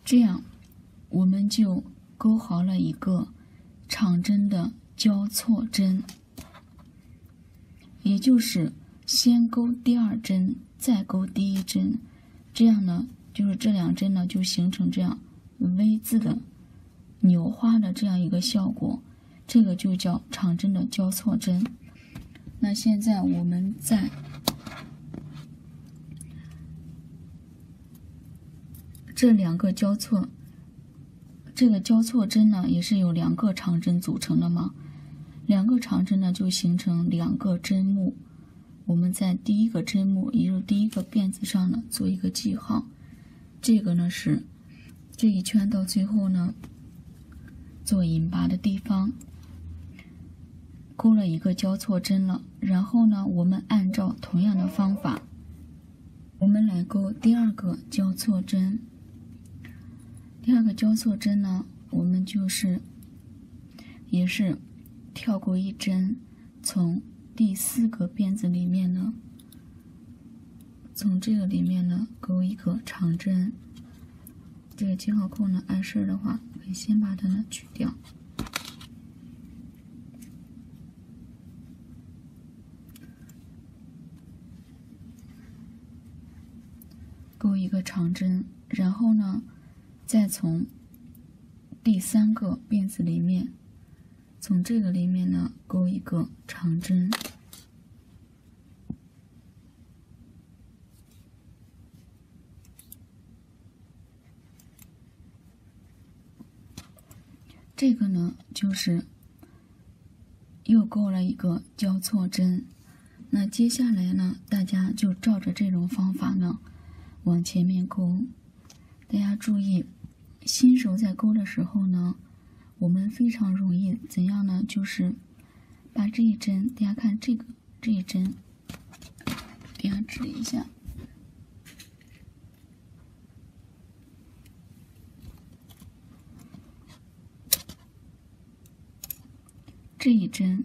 这样我们就钩好了一个长针的交错针，也就是先钩第二针，再钩第一针，这样呢，就是这两针呢就形成这样 V 字的扭花的这样一个效果，这个就叫长针的交错针。那现在我们在这两个交错，这个交错针呢也是由两个长针组成的嘛，两个长针呢就形成两个针目。我们在第一个针目，也就是第一个辫子上呢做一个记号，这个呢是这一圈到最后呢做引拔的地方，钩了一个交错针了。然后呢我们按照同样的方法，我们来钩第二个交错针。第二个交错针呢，我们也是跳过一针，从第四个辫子里面呢，从这个里面呢钩一个长针。这个记号扣呢碍事的话，可以先把它呢取掉。钩一个长针，然后呢再从第三个辫子里面，从这个里面呢钩一个长针。这个呢就是又钩了一个交错针。那接下来呢，大家就照着这种方法呢往前面钩。大家注意，新手在钩的时候呢，我们非常容易怎样呢？就是把这一针，大家看这一针，大家指一下，这一针，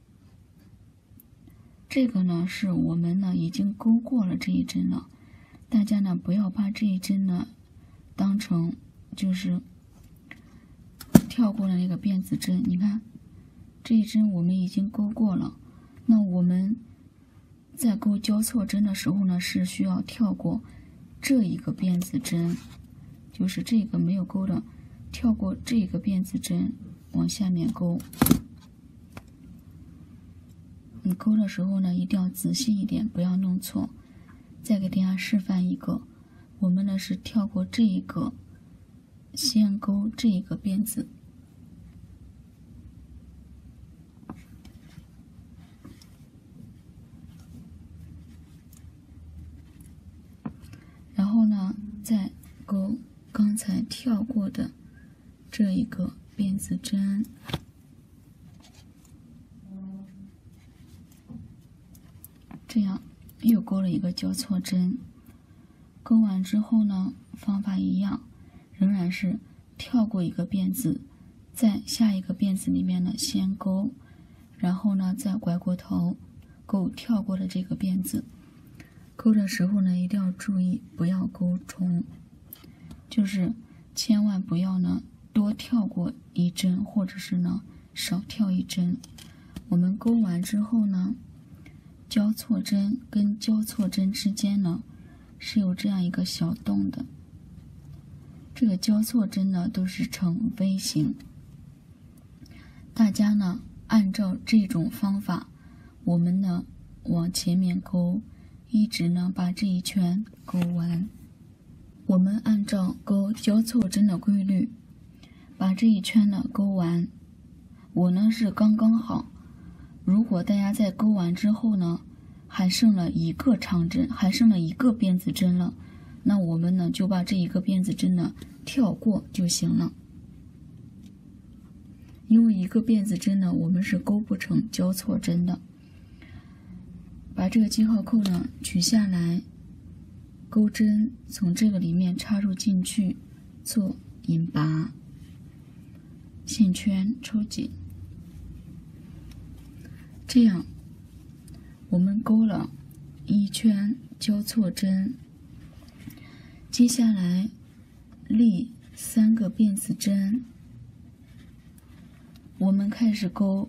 这个呢是我们呢已经钩过了这一针了。大家呢不要把这一针呢当成就是跳过了那个辫子针。你看这一针我们已经钩过了，那我们在钩交错针的时候呢，是需要跳过这一个辫子针，就是这个没有钩的，跳过这个辫子针往下面钩。你钩的时候呢，一定要仔细一点，不要弄错。再给大家示范一个，我们呢是跳过这一个，先钩这一个辫子，然后呢再钩刚才跳过的这一个辫子针。这样又钩了一个交错针。钩完之后呢，方法一样，仍然是跳过一个辫子，在下一个辫子里面呢先钩，然后呢再拐过头钩跳过的这个辫子。钩的时候呢一定要注意不要钩重，就是千万不要呢多跳过一针，或者是呢少跳一针。我们钩完之后呢，交错针跟交错针之间呢是有这样一个小洞的，这个交错针呢都是呈 V 型。大家呢按照这种方法，我们呢往前面钩，一直呢把这一圈钩完。我们按照钩交错针的规律，把这一圈呢钩完。我呢是刚刚好，如果大家在钩完之后呢还剩了一个长针，还剩了一个辫子针了，那我们呢就把这一个辫子针呢跳过就行了。因为一个辫子针呢我们是钩不成交错针的。把这个记号扣呢取下来，钩针从这个里面插入进去做引拔，线圈抽紧。这样我们钩了一圈交错针，接下来立 3个辫子针，我们开始钩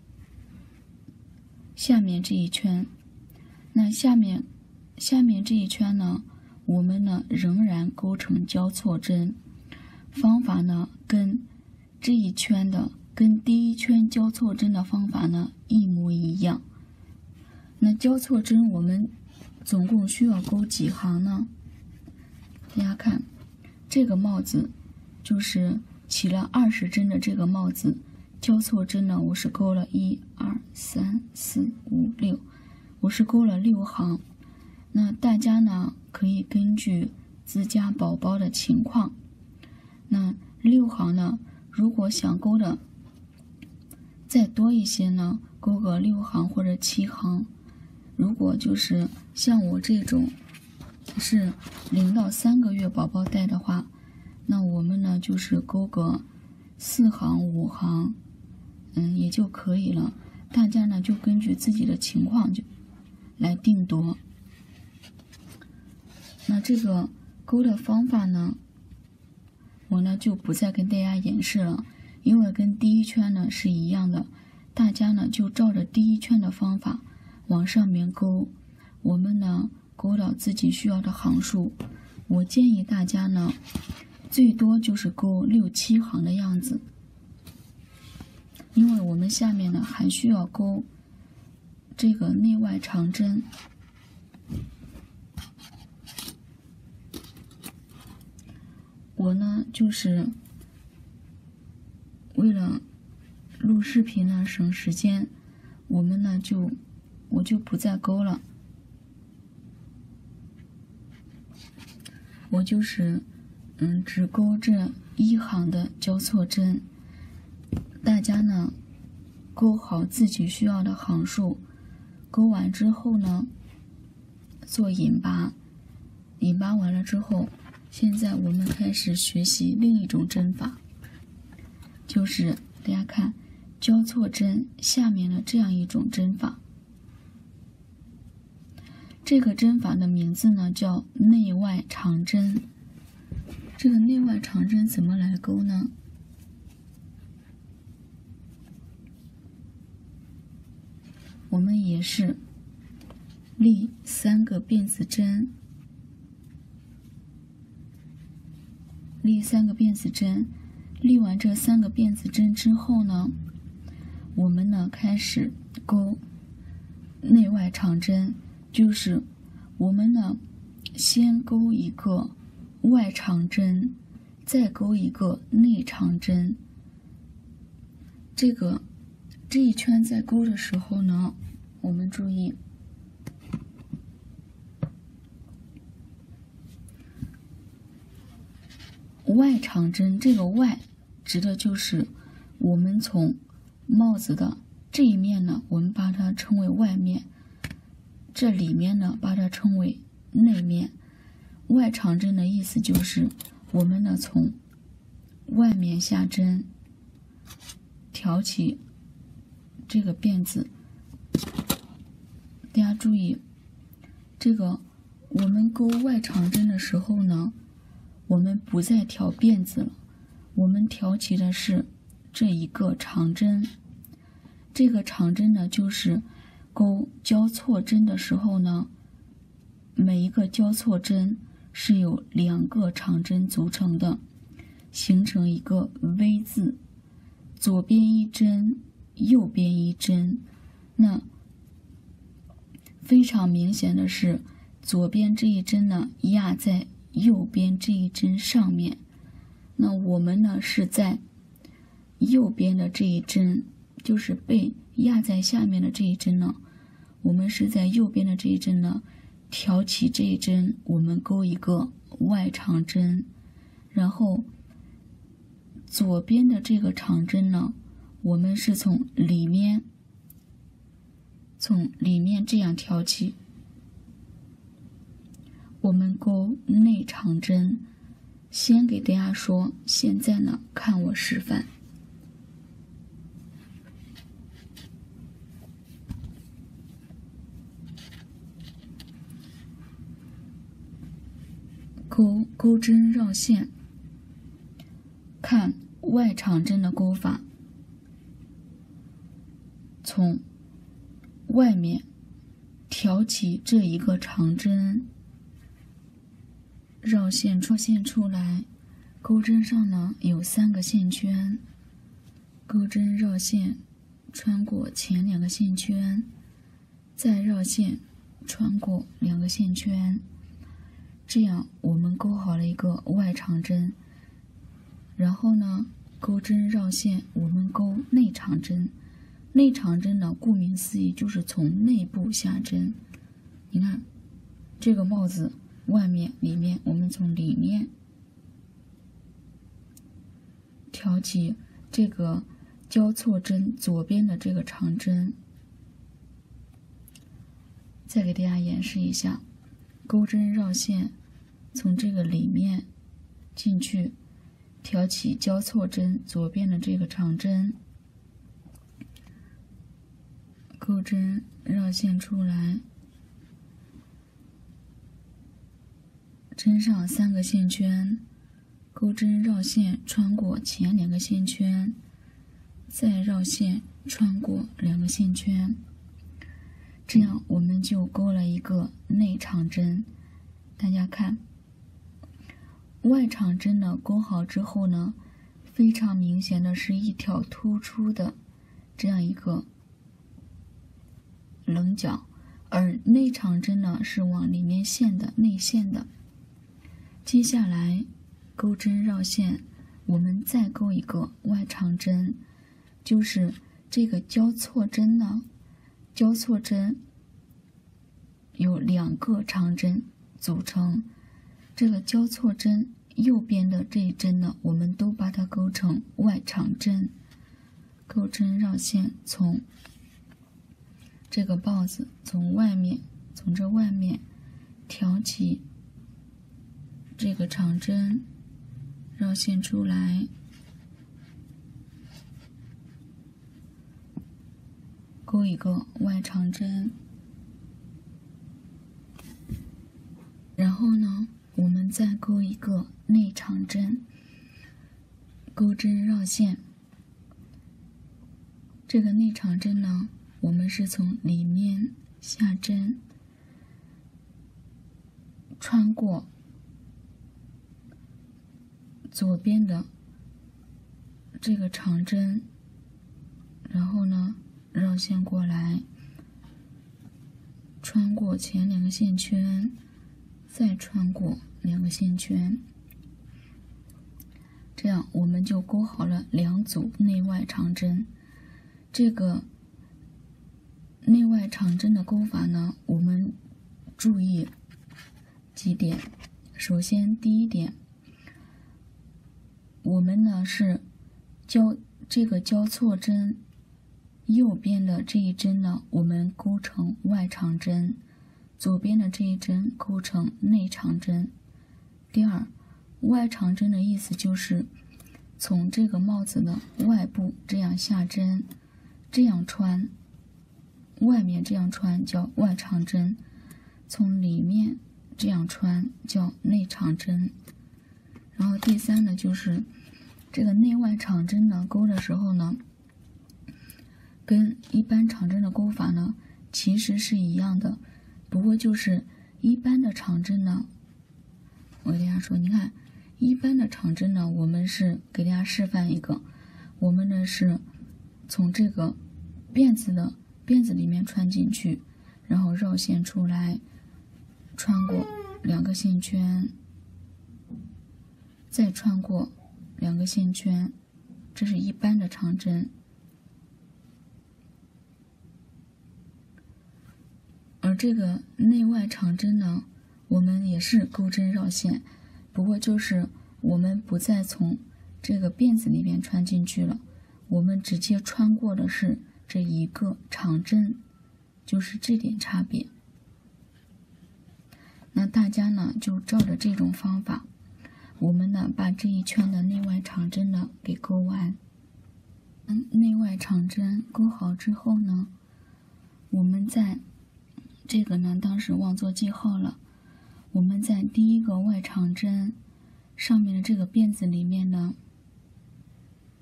下面这一圈。那下面这一圈呢，我们呢仍然钩成交错针，方法呢跟这一圈的跟第一圈交错针的方法呢一模一样。那交错针我们总共需要钩几行呢？大家看，这个帽子就是起了20针的这个帽子，交错针呢我是钩了1、2、3、4、5、6，我是钩了6行。那大家呢可以根据自家宝宝的情况，那6行呢，如果想钩的再多一些呢，钩个6行或者7行。如果就是像我这种是0到3个月宝宝带的话，那我们呢就是钩个4行、5行，也就可以了。大家呢就根据自己的情况就来定夺。那这个钩的方法呢，我呢就不再跟大家演示了，因为跟第一圈呢是一样的，大家呢就照着第一圈的方法往上面钩，我们呢钩到自己需要的行数。我建议大家呢最多就是钩6、7行的样子，因为我们下面呢还需要钩这个内外长针。我呢就是为了录视频呢省时间，我就不再钩了，我就是只钩这1行的交错针。大家呢钩好自己需要的行数，钩完之后呢做引拔，引拔完了之后，现在我们开始学习另一种针法，就是大家看交错针下面的这样一种针法。这个针法的名字呢叫内外长针。这个内外长针怎么来钩呢？我们也是立3个辫子针，立3个辫子针。立完这3个辫子针之后呢，我们呢开始钩内外长针，就是我们呢先钩一个外长针，再钩一个内长针。这一圈在钩的时候呢，我们注意外长针，这个外指的就是我们从帽子的这一面呢，我们把它称为外面，这里面呢把它称为内面。外长针的意思就是我们呢从外面下针，挑起这个辫子。大家注意，这个我们钩外长针的时候呢，我们不再挑辫子了，我们挑起的是这一个长针。这个长针呢，就是钩交错针的时候呢，每一个交错针是由2个长针组成的，形成一个 V 字，左边1针，右边1针。那非常明显的是，左边这一针呢压在右边这一针上面，那我们呢是在右边的这一针，就是被压在下面的这一针呢，我们是在右边的这一针呢挑起这一针，我们钩一个外长针，然后左边的这个长针呢，我们是从里面这样挑起，我们钩内长针。先给大家说，现在呢看我示范。钩针绕线， 外长针的钩法，从外面挑起这一个长针，绕线出来，钩针上呢有3个线圈，钩针绕线穿过前2个线圈，再绕线穿过2个线圈，这样我们钩好了一个外长针。然后呢，钩针绕线我们钩内长针。内长针呢，顾名思义就是从内部下针。你看这个帽子外面里面，我们从里面挑起这个交错针左边的这个长针。再给大家演示一下，钩针绕线从这个里面进去，挑起交错针左边的这个长针，钩针绕线出来，针上3个线圈，钩针绕线穿过前2个线圈，再绕线穿过2个线圈，这样我们就钩了一个内长针。大家看，外长针呢钩好之后呢，非常明显的是一条突出的这样一个棱角，而内长针呢是往里面陷的，内陷的。接下来钩针绕线，我们再钩一个外长针，就是这个交错针呢，交错针有2个长针组成，这个交错针右边的这一针呢，我们都把它钩成外长针。钩针绕线从这个豹子从这外面挑起这个长针，绕线出来，钩一个外长针。然后呢，我们再钩一个内长针，钩针绕线。这个内长针呢，我们是从里面下针，穿过左边的这个长针，然后呢绕线过来，穿过前2个线圈，再穿过2个线圈，这样我们就钩好了2组内外长针。这个内外长针的钩法呢，我们注意几点。首先第一点，我们呢是这个交错针右边的这一针呢，我们钩成外长针，左边的这一针钩成内长针。第二，外长针的意思就是从这个帽子的外部这样下针，这样穿，外面这样穿叫外长针，从里面这样穿叫内长针。然后第三呢，就是这个内外长针呢钩的时候呢，跟一般长针的钩法呢其实是一样的，不过就是一般的长针呢，我给大家说，你看一般的长针呢，我们是给大家示范一个，我们呢是从这个辫子里面穿进去，然后绕线出来，穿过2个线圈，再穿过2个线圈，这是一般的长针。而这个内外长针呢，我们也是钩针绕线，不过就是我们不再从这个辫子里面穿进去了，我们直接穿过的是这一个长针，就是这点差别。那大家呢就照着这种方法，我们呢把这一圈的内外长针呢给钩完。内外长针钩好之后呢，我们在这个呢当时忘做记号了，我们在第一个外长针上面的这个辫子里面呢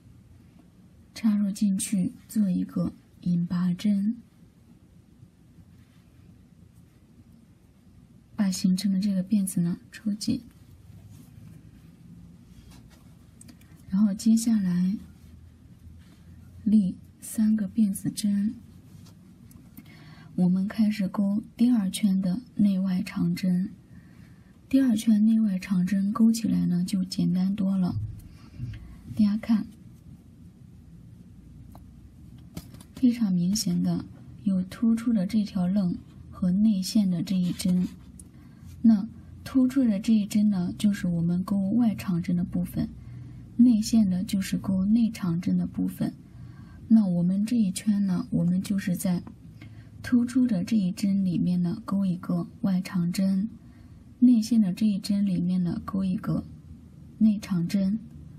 插入进去，做一个引拔针，把形成的这个辫子呢抽紧。然后接下来立3个辫子针，我们开始钩第2圈的内外长针。第2圈内外长针钩起来呢就简单多了。大家看，非常明显的有突出的这条楞和内线的这一针。那突出的这一针呢，就是我们钩外长针的部分。内线的就是钩内长针的部分。那我们这一圈呢，我们就是在突出的这一针里面呢钩一个外长针，内线的这一针里面呢钩一个内长针，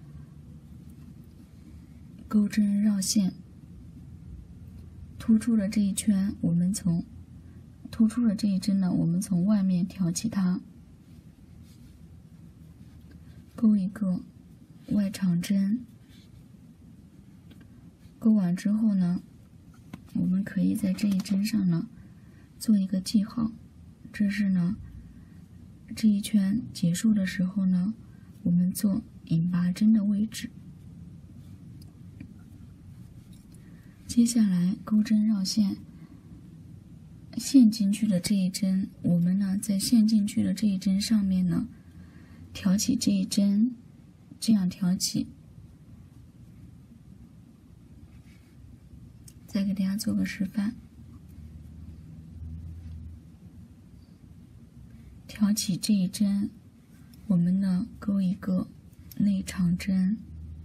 钩针绕线。突出的这一圈，我们从突出的这一针呢，我们从外面挑起它，钩一个外长针。钩完之后呢，我们可以在这一针上呢做一个记号，这是呢这一圈结束的时候呢，我们做引拔针的位置。接下来钩针绕线，陷进去的这一针，我们呢在陷进去的这一针上面呢挑起这一针，这样挑起。再给大家做个示范，挑起这一针，我们呢钩一个内长针，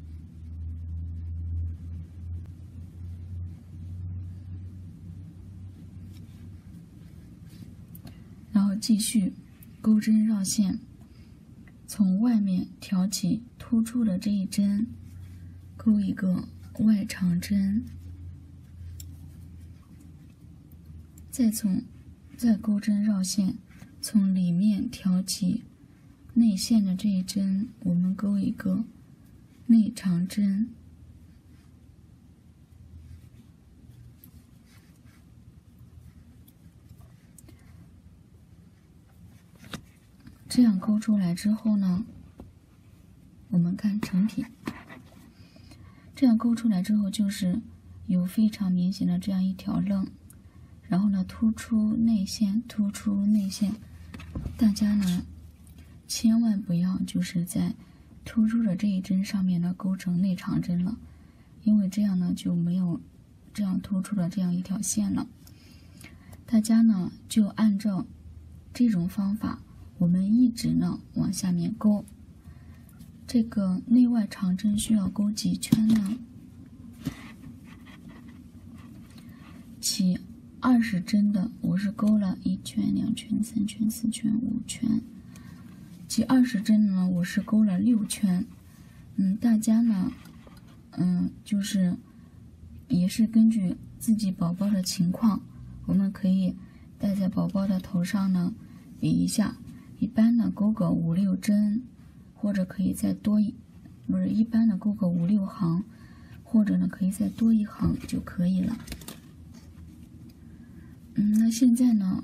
然后继续钩针绕线，从外面挑起突出的这一针，钩一个外长针，再钩针绕线，从里面挑起内线的这一针，我们钩一个内长针，这样钩出来之后呢，我们看成品。这样钩出来之后，就是有非常明显的这样一条楞，然后呢突出内线，突出内线。大家呢千万不要就是在突出的这一针上面呢钩成内长针了，因为这样呢就没有这样突出的这样一条线了。大家呢就按照这种方法，我们一直呢往下面钩。这个内外长针需要钩几圈呢？起20针的，我是钩了1圈、2圈、3圈、4圈、5圈。起20针呢，我是钩了6圈。大家呢，就是也是根据自己宝宝的情况，我们可以戴在宝宝的头上呢比一下。一般呢钩个5、6针，或者可以再多一般的钩个5、6行，或者呢可以再多1行就可以了。那现在呢，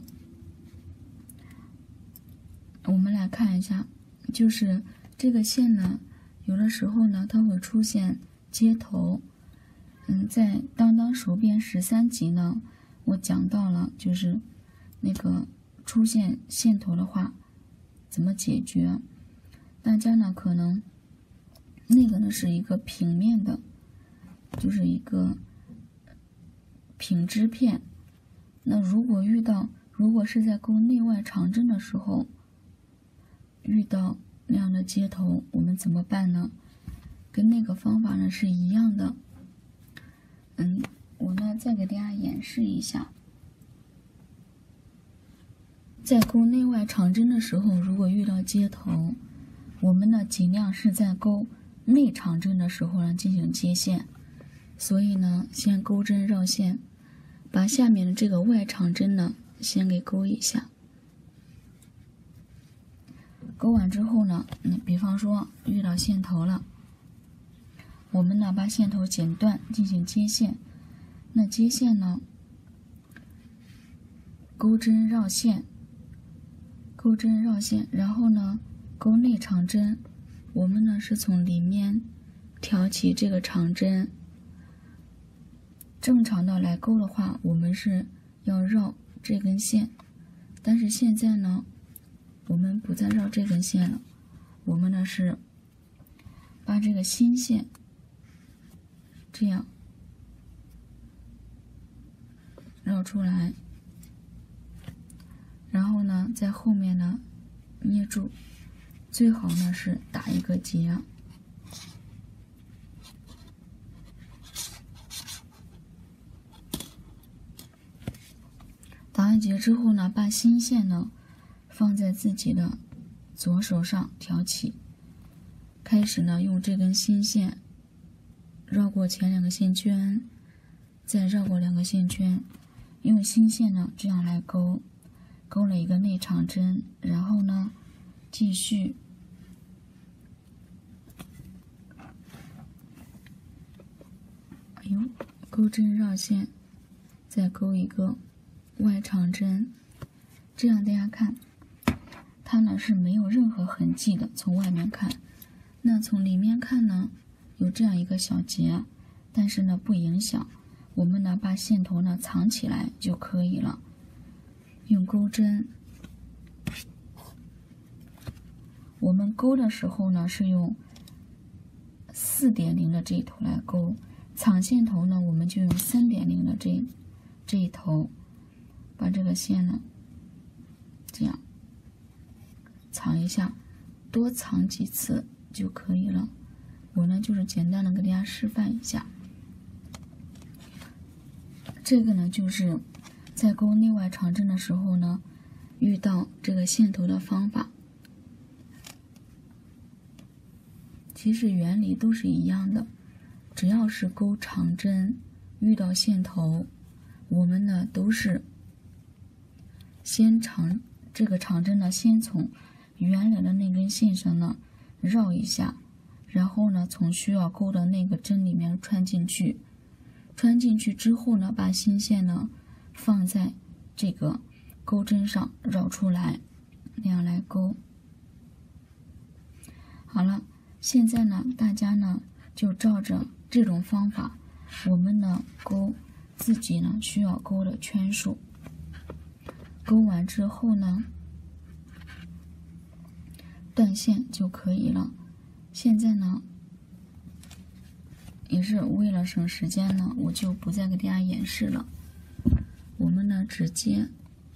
我们来看一下，就是这个线呢，有的时候呢它会出现接头。在当手编13集呢，我讲到了就是那个出现线头的话怎么解决。大家呢可能那个呢是一个平面的，就是一个平织片。那如果是在钩内外长针的时候遇到那样的接头，我们怎么办呢？跟那个方法呢是一样的。我呢再给大家演示一下。在钩内外长针的时候，如果遇到接头，我们呢尽量是在钩内长针的时候呢进行接线。所以呢，先钩针绕线，把下面的这个外长针呢先给钩一下。钩完之后呢，比方说遇到线头了， 我们呢把线头剪断进行接线。那接线呢，钩针绕线，然后呢钩内长针。我们呢是从里面挑起这个长针。正常的来钩的话，我们是要绕这根线，但是现在呢，我们不再绕这根线了，我们呢是把这个新线这样绕出来，然后呢在后面呢捏住，最好呢是打一个结。打完结之后呢，把新线呢放在自己的左手上挑起，开始呢用这根新线绕过前2个线圈，再绕过2个线圈，用新线呢这样来钩了一个内长针，然后呢继续钩针绕线，再钩一个外长针，这样大家看，它呢是没有任何痕迹的，从外面看。那从里面看呢，有这样一个小结，但是呢不影响。我们呢把线头呢藏起来就可以了。用钩针，我们钩的时候呢是用4.0的这一头来钩，藏线头呢我们就用3.0的这一头。把这个线呢这样藏一下，多藏几次就可以了。我呢就是简单的给大家示范一下。这个呢就是在钩内外长针的时候呢遇到这个线头的方法。其实原理都是一样的，只要是钩长针遇到线头，我们呢都是这个长针呢先从原来的那根线上呢绕一下，然后呢从需要钩的那个针里面穿进去之后呢，把新线呢放在这个钩针上绕出来，那样来钩。好了，现在呢大家呢就照着这种方法，我们呢钩自己呢需要钩的圈数。钩完之后呢，断线就可以了。现在呢，也是为了省时间呢，我就不再给大家演示了。我们呢，直接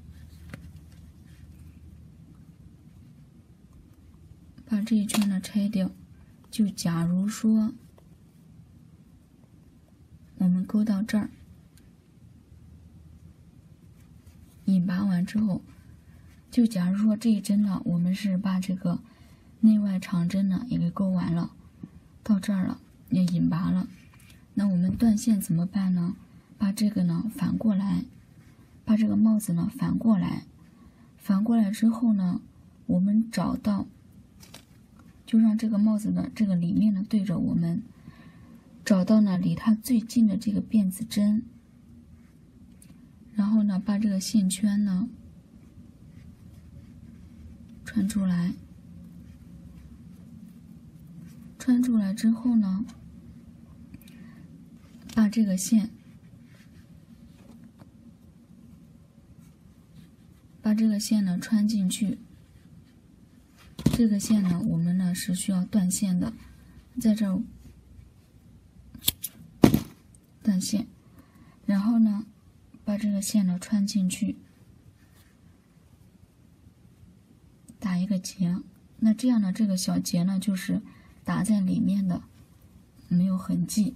把这一圈呢拆掉。就假如说我们钩到这儿，引拔完之后，就假如说这一针呢，我们是把这个内外长针呢也给钩完了，到这儿了也引拔了，那我们断线怎么办呢？把这个呢反过来，把这个帽子呢反过来之后呢，我们找到，就让这个帽子的这个里面呢对着我们，找到呢离它最近的这个辫子针。然后呢，把这个线圈呢穿出来之后呢，把这个线呢穿进去。这个线呢，我们呢是需要断线的，在这儿断线，然后呢把这个线呢穿进去，打一个结。那这样呢，这个小结呢就是打在里面的，没有痕迹。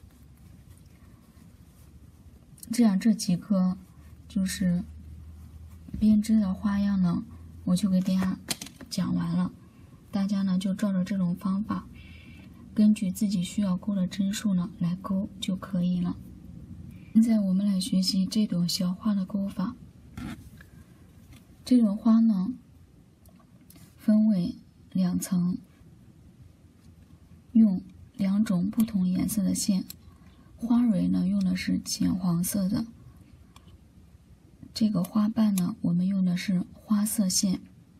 这样这几个就是编织的花样呢，我就给大家讲完了。大家呢就照着这种方法，根据自己需要钩的针数呢来钩就可以了。现在我们来学习这朵小花的钩法。这朵花呢分为2层，用两种不同颜色的线，花蕊呢用的是浅黄色的，这个花瓣呢我们用的是花色线。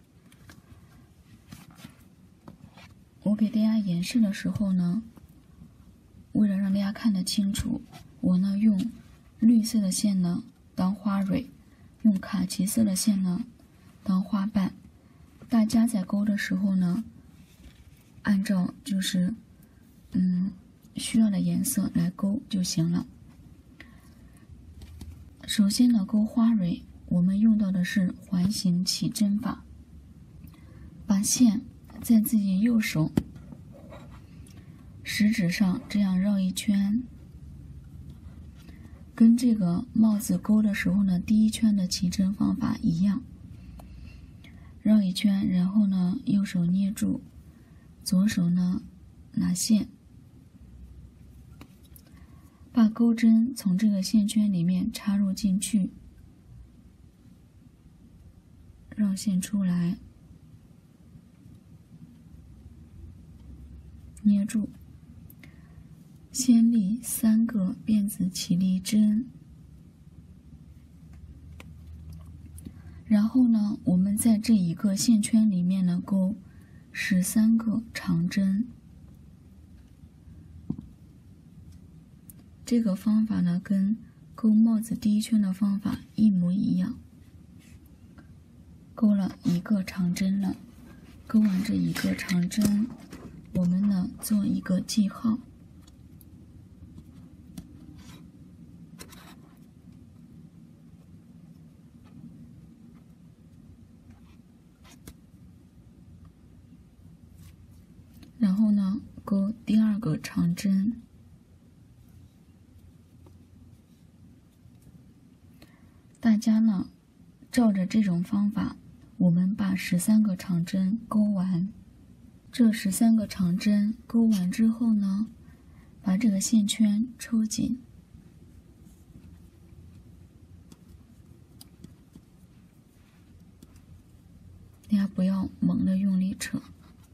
我给大家演示的时候呢，为了让大家看得清楚，我呢用绿色的线呢当花蕊，用卡其色的线呢当花瓣。大家在钩的时候呢，按照就是需要的颜色来钩就行了。首先呢，钩花蕊我们用到的是环形起针法，把线在自己右手食指上这样绕一圈，跟这个帽子钩的时候呢，第一圈的起针方法一样，绕一圈，然后呢右手捏住，左手呢拿线，把钩针从这个线圈里面插入进去，绕线出来，捏住，先立3个辫子起立针，然后呢我们在这一个线圈里面呢钩13个长针。这个方法呢跟钩帽子第一圈的方法一模一样。钩了1个长针了，钩完这1个长针，我们呢做一个记号。然后呢钩第2个长针，大家呢照着这种方法，我们把13个长针钩完。这13个长针钩完之后呢，把这个线圈抽紧，大家不要猛地用力扯。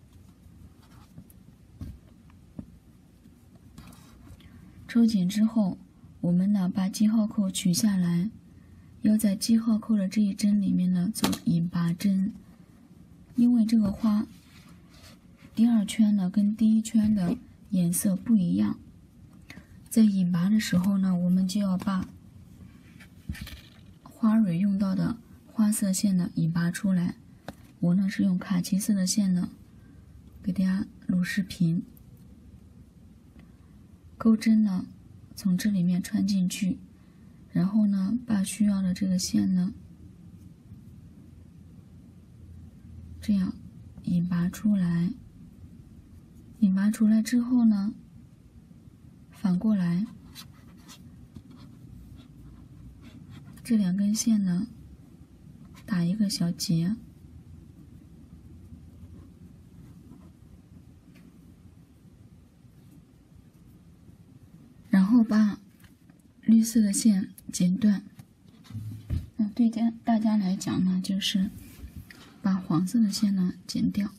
抽紧之后，我们呢把记号扣取下来，要在记号扣的这一针里面呢做引拔针，因为这个花第2圈呢跟第1圈的颜色不一样，在引拔的时候呢，我们就要把花蕊用到的花色线呢引拔出来。我呢是用卡其色的线呢给大家录视频。钩针呢从这里面穿进去，然后呢把需要的这个线呢这样引拔出来。引拔出来之后呢，反过来这2根线呢打一个小结，然后把绿色的线剪断。对大家来讲呢，就是把黄色的线呢剪掉。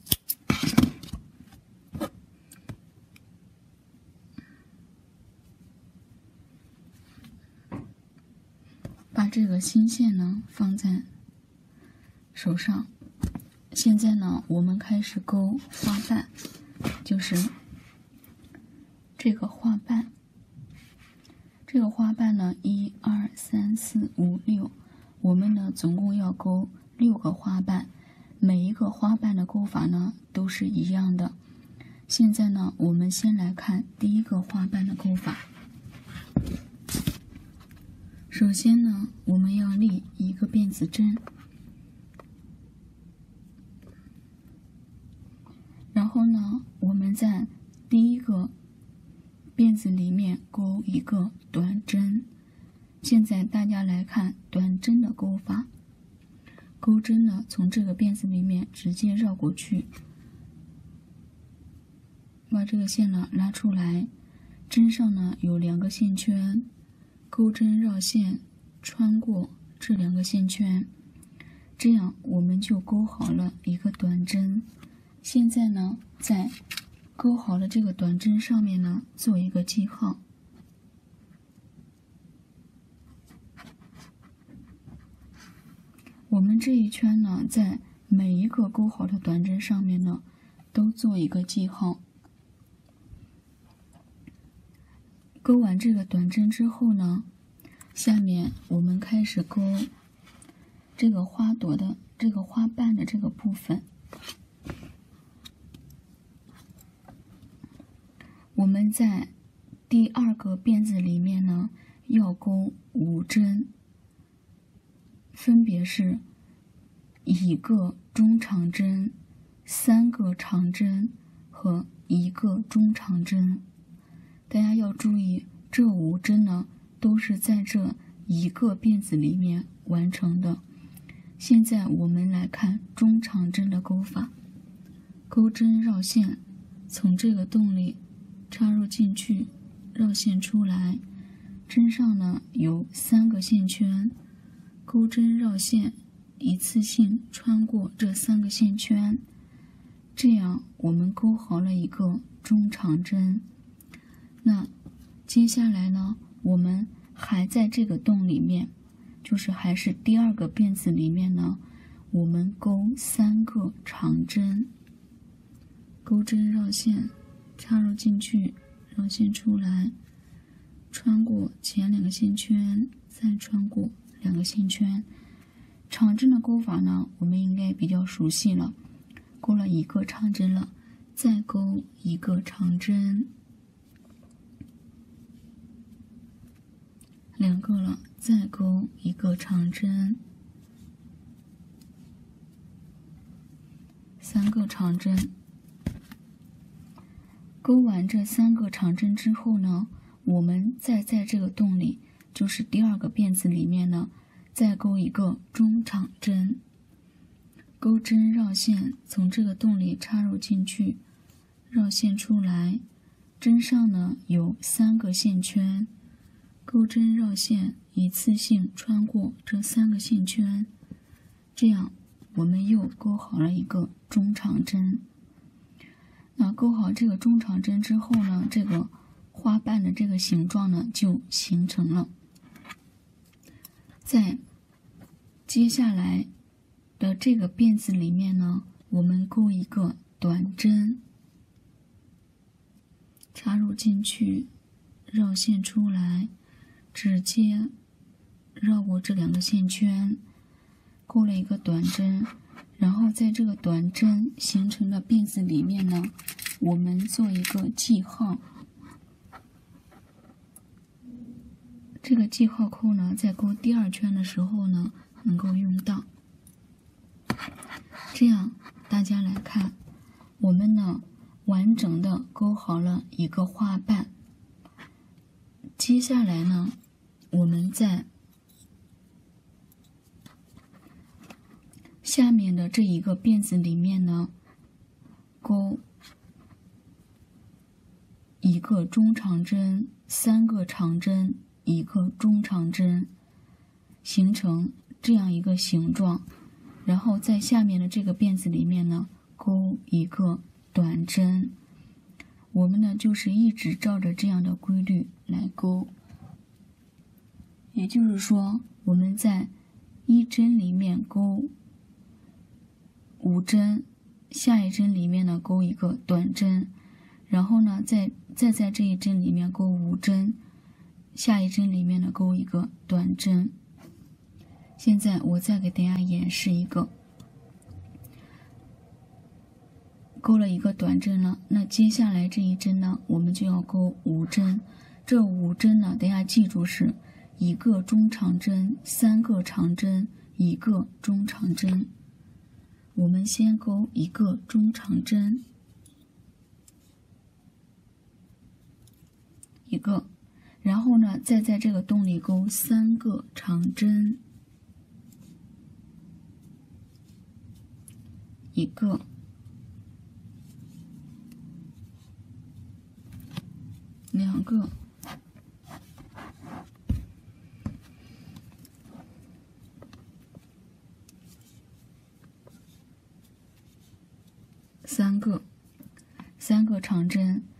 把这个新线呢放在手上。现在呢，我们开始钩花瓣，就是这个花瓣。这个花瓣呢，1、2、3、4、5、6，我们呢总共要钩6个花瓣，每一个花瓣的钩法呢都是一样的。现在呢，我们先来看第1个花瓣的钩法。首先呢，我们要立1个辫子针，然后呢，我们在第1个辫子里面钩1个短针。现在大家来看短针的钩法，钩针呢从这个辫子里面直接绕过去，把这个线呢拉出来，针上呢有2个线圈，钩针绕线穿过这2个线圈，这样我们就钩好了1个短针。现在呢，在钩好了这个短针上面呢做一个记号。我们这一圈呢，在每一个钩好的短针上面呢，都做一个记号。钩完这个短针之后呢，下面我们开始钩这个花朵的这个花瓣的这个部分。我们在第二个辫子里面呢，要钩5针，分别是1个中长针、3个长针和1个中长针。大家要注意，这5针呢都是在这一个辫子里面完成的。现在我们来看中长针的钩法。钩针绕线，从这个洞里插入进去，绕线出来，针上呢有3个线圈，钩针绕线，一次性穿过这3个线圈，这样我们钩好了一个中长针。那接下来呢，我们还在这个洞里面，就是还是第二个辫子里面呢，我们钩3个长针，钩针绕线，插入进去，绕线出来，穿过前2个线圈，再穿过2个线圈。长针的钩法呢，我们应该比较熟悉了。钩了1个长针了，再钩1个长针，2个了，再钩1个长针，3个长针。钩完这3个长针之后呢，我们再在这个洞里，就是第二个辫子里面呢，再钩一个中长针。钩针绕线，从这个洞里插入进去，绕线出来，针上呢有3个线圈，钩针绕线，一次性穿过这3个线圈，这样我们又钩好了一个中长针。那钩好这个中长针之后呢，这个花瓣的这个形状呢就形成了。在接下来的这个辫子里面呢，我们钩一个短针，插入进去，绕线出来，直接绕过这2个线圈，钩了一个短针，然后在这个短针形成的辫子里面呢，我们做一个记号。这个记号扣呢，在钩第2圈的时候呢，能够用到。这样大家来看，我们呢完整的钩好了一个花瓣。接下来呢，我们在下面的这一个辫子里面呢，钩1个中长针、3个长针、1个中长针，形成这样一个形状。然后在下面的这个辫子里面呢，钩一个短针。我们呢就是一直照着这样的规律来钩。也就是说，我们在1针里面钩5针，下一针里面呢钩一个短针，然后呢再在这一针里面钩5针，下一针里面呢钩一个短针。现在我再给大家演示一个，钩了一个短针了，那接下来这一针呢，我们就要钩5针。这5针呢，大家记住是1个中长针、3个长针、1个中长针。我们先钩1个中长针，1个，然后呢，再在这个洞里钩3个长针，1个，2个，3个。 3个长针